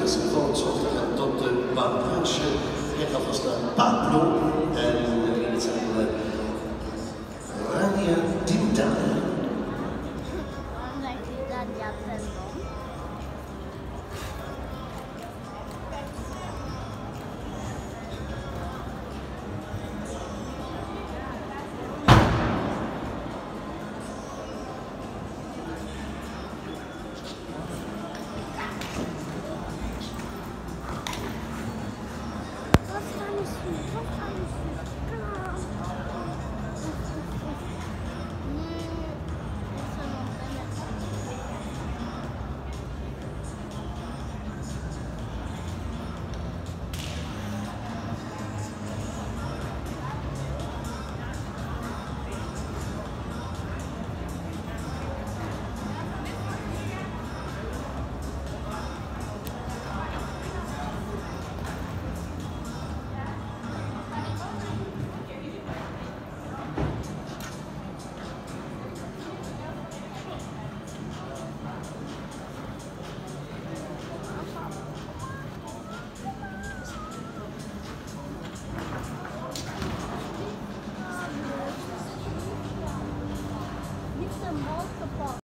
gevolgd tot de Bouwbrugse werd alvast naar Pablo en het zijn Rania Dinda. Waarom lijkt hij dan Japan dan? Multiple